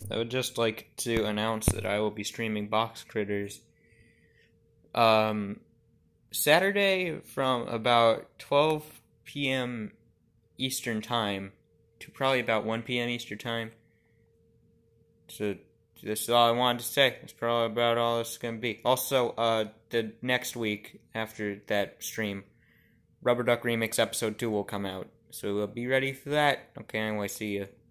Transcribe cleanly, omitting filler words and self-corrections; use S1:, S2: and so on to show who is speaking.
S1: I would just like to announce that I will be streaming Box Critters Saturday from about 12 p.m. Eastern Time to probably about 1 p.m. Eastern Time. So this is all I wanted to say. That's probably about all it's going to be. Also, the next week after that stream, Rubber Duck Remix Episode 2 will come out. So be ready for that. Okay, anyway, see ya.